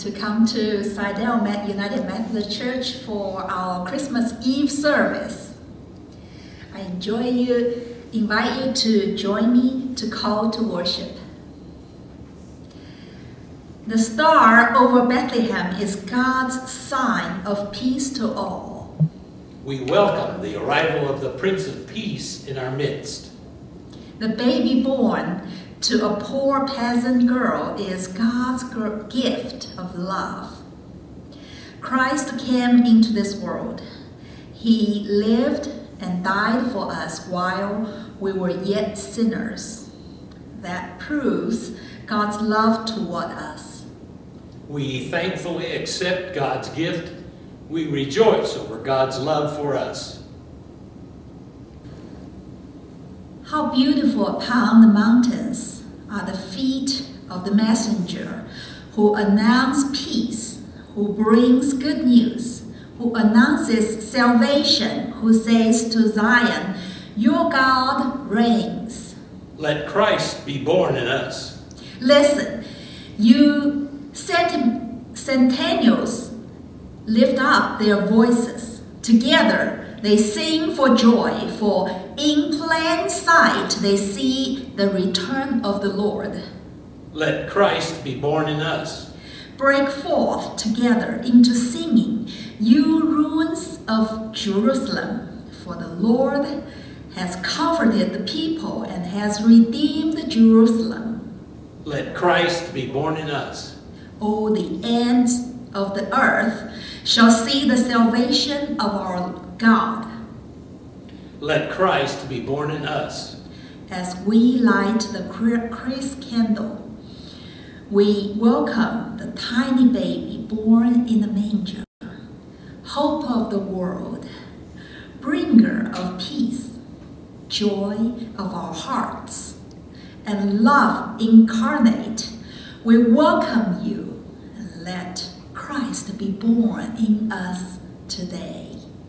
to come to Seidel United Methodist Church for our Christmas Eve service. I invite you to join me to call to worship. The star over Bethlehem is God's sign of peace to all. We welcome the arrival of the Prince of Peace in our midst. The baby born to a poor peasant girl is God's gift of love. Christ came into this world. He lived and died for us while we were yet sinners. That proves God's love toward us. We thankfully accept God's gift. We rejoice over God's love for us. How beautiful upon the mountains are the feet of the messenger who announces peace, who brings good news, who announces salvation, who says to Zion, "Your God reigns." Let Christ be born in us. Listen, you centennials lift up their voices. Together they sing for joy, for in plain sight they see the return of the Lord. Let Christ be born in us. Break forth together into singing, you ruins of Jerusalem, for the Lord has comforted the people and has redeemed Jerusalem. Let Christ be born in us. All the ends of the earth shall see the salvation of our God. Let Christ be born in us. As we light the Christ candle, we welcome the tiny baby born in the manger, hope of the world, bringer of peace, joy of our hearts, and love incarnate. We welcome you, and let Christ be born in us today.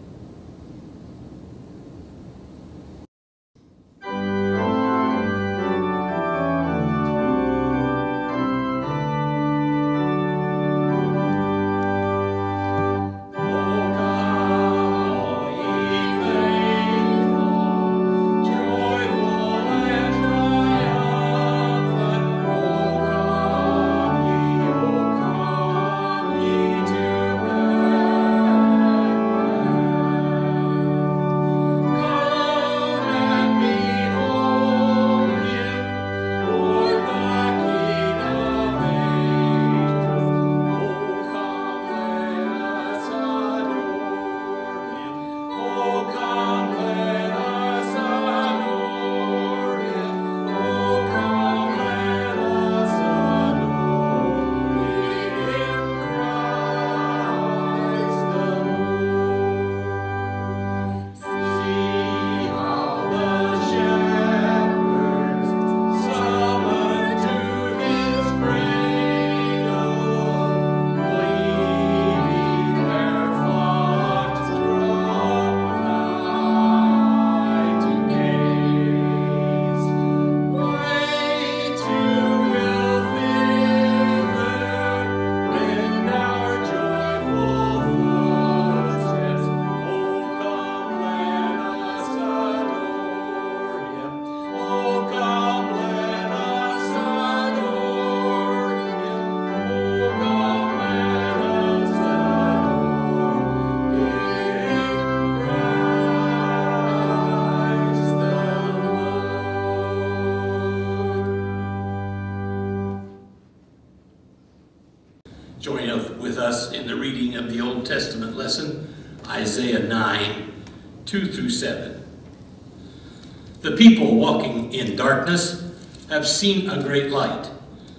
Join with us in the reading of the Old Testament lesson, Isaiah 9, 2 through 7. The people walking in darkness have seen a great light.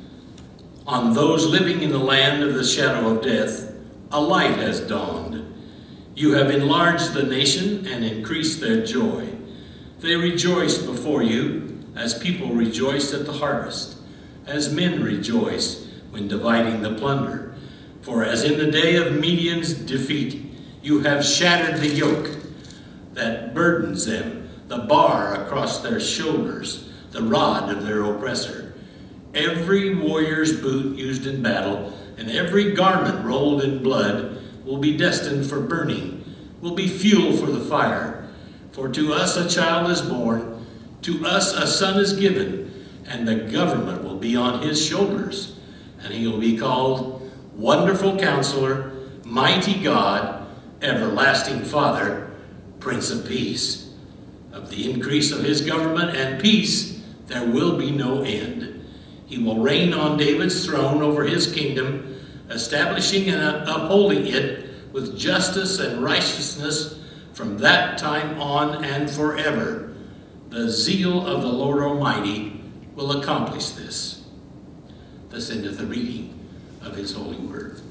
On those living in the land of the shadow of death, a light has dawned. You have enlarged the nation and increased their joy. They rejoice before you as people rejoice at the harvest, as men rejoice when dividing the plunder. For as in the day of Midian's defeat, you have shattered the yoke that burdens them, the bar across their shoulders, the rod of their oppressor. Every warrior's boot used in battle and every garment rolled in blood will be destined for burning, will be fuel for the fire. For to us a child is born, to us a son is given, and the government will be on his shoulders. And he will be called Wonderful Counselor, Mighty God, Everlasting Father, Prince of Peace. Of the increase of his government and peace there will be no end. He will reign on David's throne over his kingdom, establishing and upholding it with justice and righteousness from that time on and forever. The zeal of the Lord Almighty will accomplish this. Thus endeth the reading of his holy word.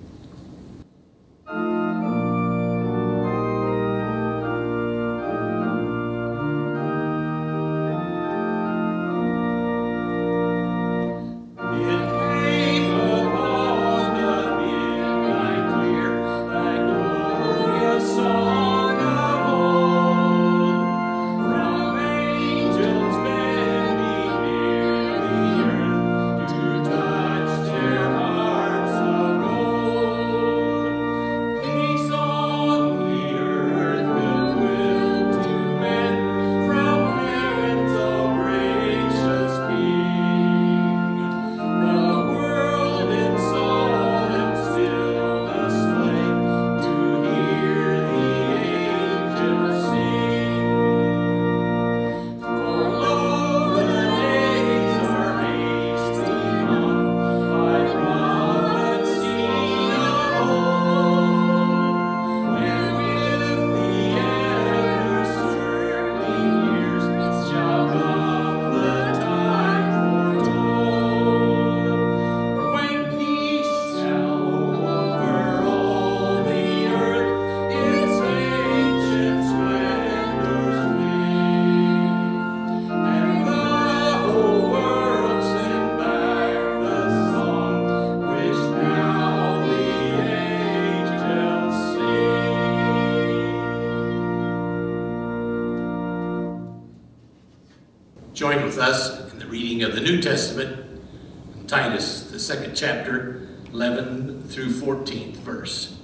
Join with us in the reading of the New Testament, Titus, the 2nd chapter, 11 through 14th verse.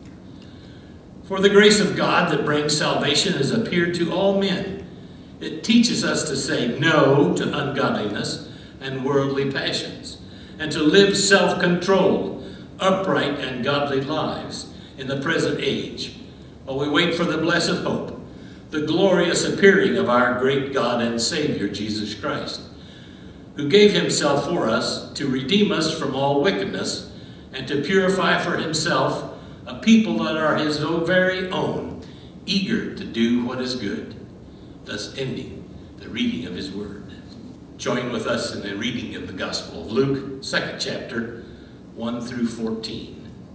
For the grace of God that brings salvation has appeared to all men. It teaches us to say no to ungodliness and worldly passions, and to live self-controlled, upright, and godly lives in the present age, while we wait for the blessed hope, the glorious appearing of our great God and Savior, Jesus Christ, who gave himself for us to redeem us from all wickedness and to purify for himself a people that are his very own, eager to do what is good. Thus ending the reading of his word. Join with us in the reading of the Gospel of Luke, 2nd chapter, 1 through 14.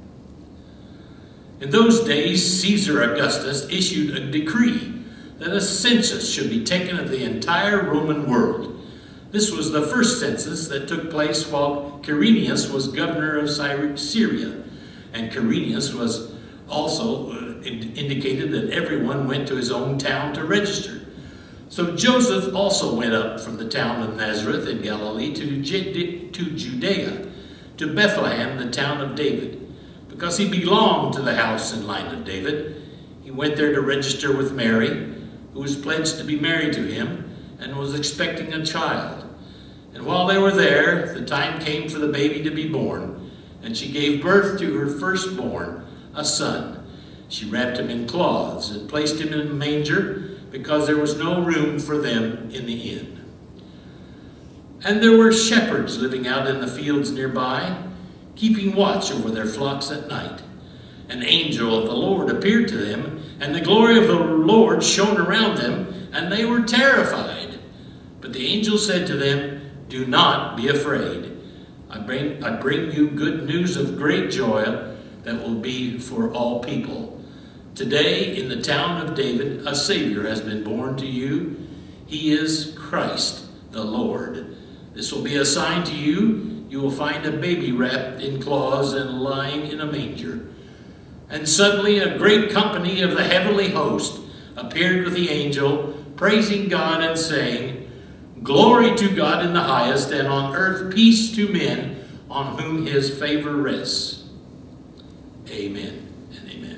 In those days, Caesar Augustus issued a decree that a census should be taken of the entire Roman world. This was the first census that took place while Quirinius was governor of Syria, and Quirinius was also indicated that everyone went to his own town to register. So Joseph also went up from the town of Nazareth in Galilee to Judea, to Bethlehem, the town of David, because he belonged to the house and line of David. He went there to register with Mary, who was pledged to be married to him and was expecting a child. And while they were there, the time came for the baby to be born, and she gave birth to her firstborn, a son. She wrapped him in cloths and placed him in a manger, because there was no room for them in the inn. And there were shepherds living out in the fields nearby, keeping watch over their flocks at night. An angel of the Lord appeared to them, and the glory of the Lord shone around them, and they were terrified. But the angel said to them, "Do not be afraid. I bring you good news of great joy that will be for all people. Today in the town of David a Savior has been born to you. He is Christ the Lord. This will be a sign to you. You will find a baby wrapped in cloths and lying in a manger." And suddenly a great company of the heavenly host appeared with the angel, praising God and saying, "Glory to God in the highest, and on earth peace to men on whom his favor rests. Amen and amen.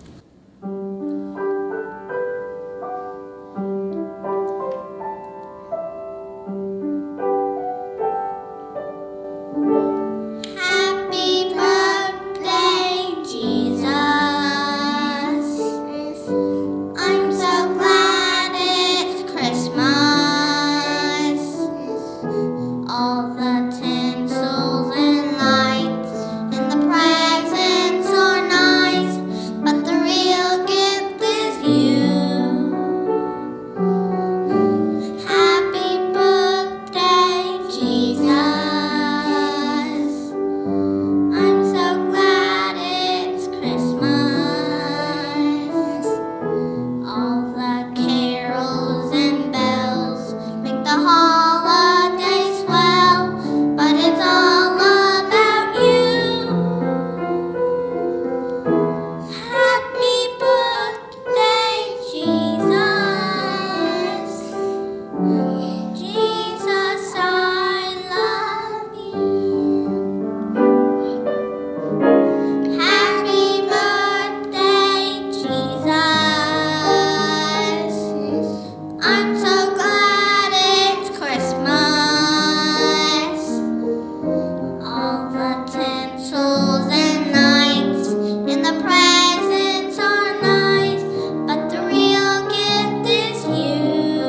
Happy birthday, Jesus. I'm so glad it's Christmas. All the tinsels and lights and the presents are nice, but the real gift is you. Happy birthday, Jesus. I'm so glad it's Christmas. All the carols and bells make the holiday swell, but it's all about you. Happy birthday, Jesus. Jesus, I love you. Happy birthday, Jesus. I'm so glad it's Christmas. All the tinsels and lights and the presents are nice, but the real gift is you.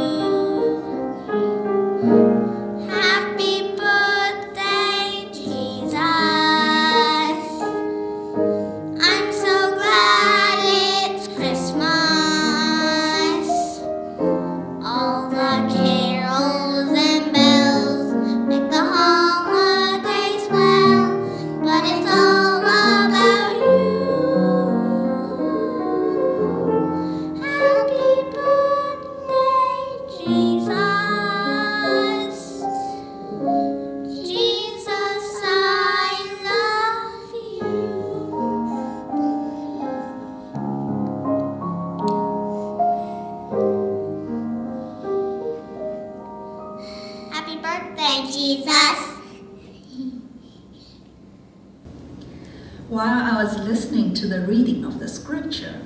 Happy birthday, Jesus. I'm so glad it's Christmas. All the carols and bells make the holiday swell, but it's all about you. Happy birthday, Jesus. Jesus, I love you. Happy birthday, Jesus. While I was listening to the reading of the scripture,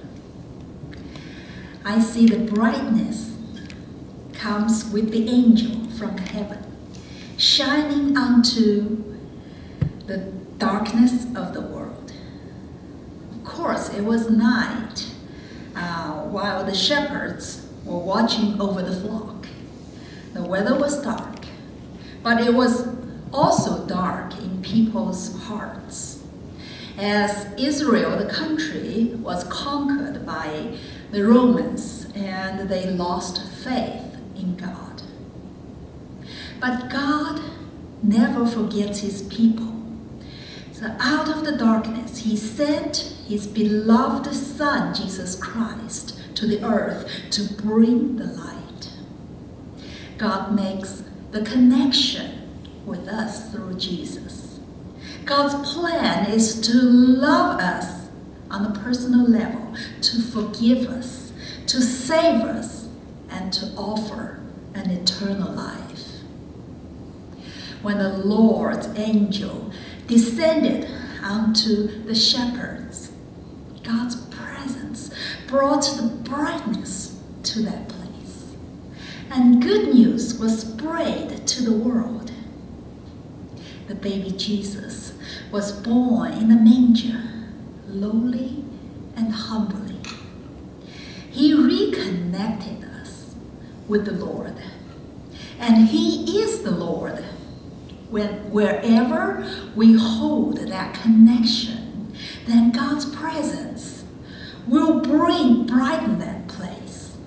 I see the brightness comes with the angel from heaven, shining onto the darkness of the world. Of course, it was night while the shepherds were watching over the flock. The weather was dark, but it was also dark in people's hearts, as Israel, the country, was conquered by the Romans and they lost faith in God. But God never forgets his people. So out of the darkness, he sent his beloved Son, Jesus Christ, to the earth to bring the light. God makes the connection with us through Jesus. God's plan is to love us on a personal level, to forgive us, to save us, and to offer an eternal life. When the Lord's angel descended onto the shepherds, God's presence brought the brightness to that place, and good news was spread to the world. The baby Jesus was born in a manger, lowly and humbly. He reconnected us with the Lord, and he is the Lord. Wherever we hold that connection, then God's presence will brighten that place.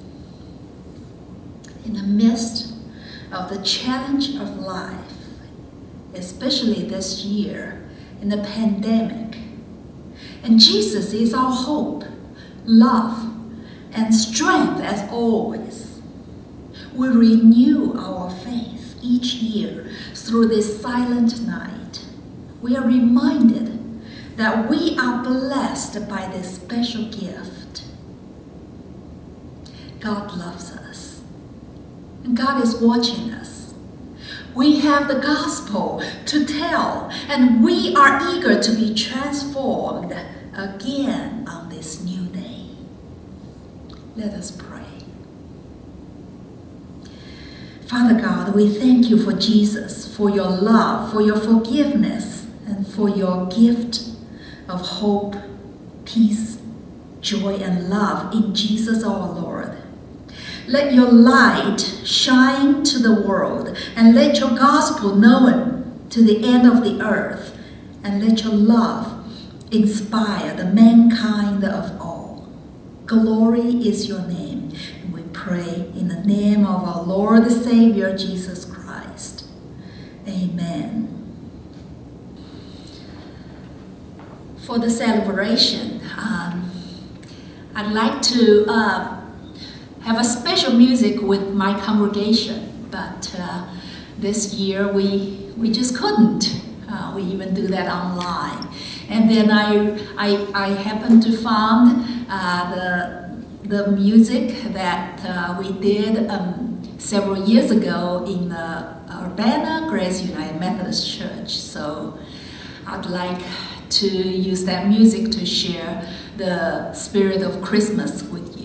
In the midst of the challenge of life, especially this year in the pandemic, and Jesus is our hope, love, and strength as always. We renew our faith each year through this silent night. We are reminded that we are blessed by this special gift. God loves us, and God is watching us. We have the gospel to tell, and we are eager to be transformed again on this new day. Let us pray. Father God, we thank you for Jesus, for your love, for your forgiveness, and for your gift of hope, peace, joy, and love in Jesus our Lord. Let your light shine to the world, and let your gospel known to the end of the earth, and let your love inspire the mankind of all. Glory is your name, and we pray in the name of our Lord and Savior, Jesus Christ. Amen. For the celebration, I'd like to have a special music with my congregation, but this year we just couldn't. We even do that online. And then I happened to find the music that we did several years ago in the Urbana Grace United Methodist Church. So I'd like to use that music to share the spirit of Christmas with you.